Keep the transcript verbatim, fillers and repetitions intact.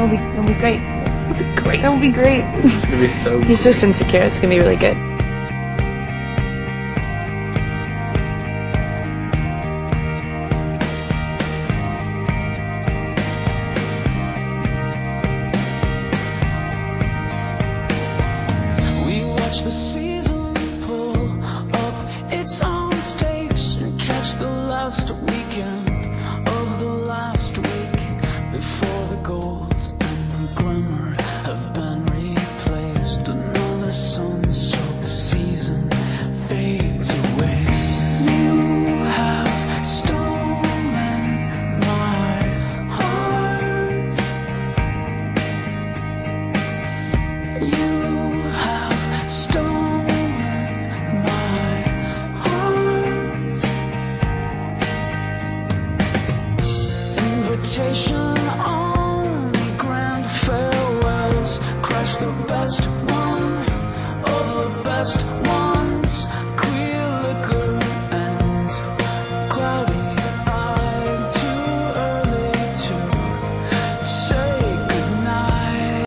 It'll be, it'll be great. It'll be great. It'll be great. It's gonna be so He's great. just insecure. It's gonna be really good. The season pull up its own stakes and catch the last weekend of the last week before the gold and the glamour have been replaced. Another sun-soaked season fades away. You have stolen my heart. You only grand farewells, crush the best one of the best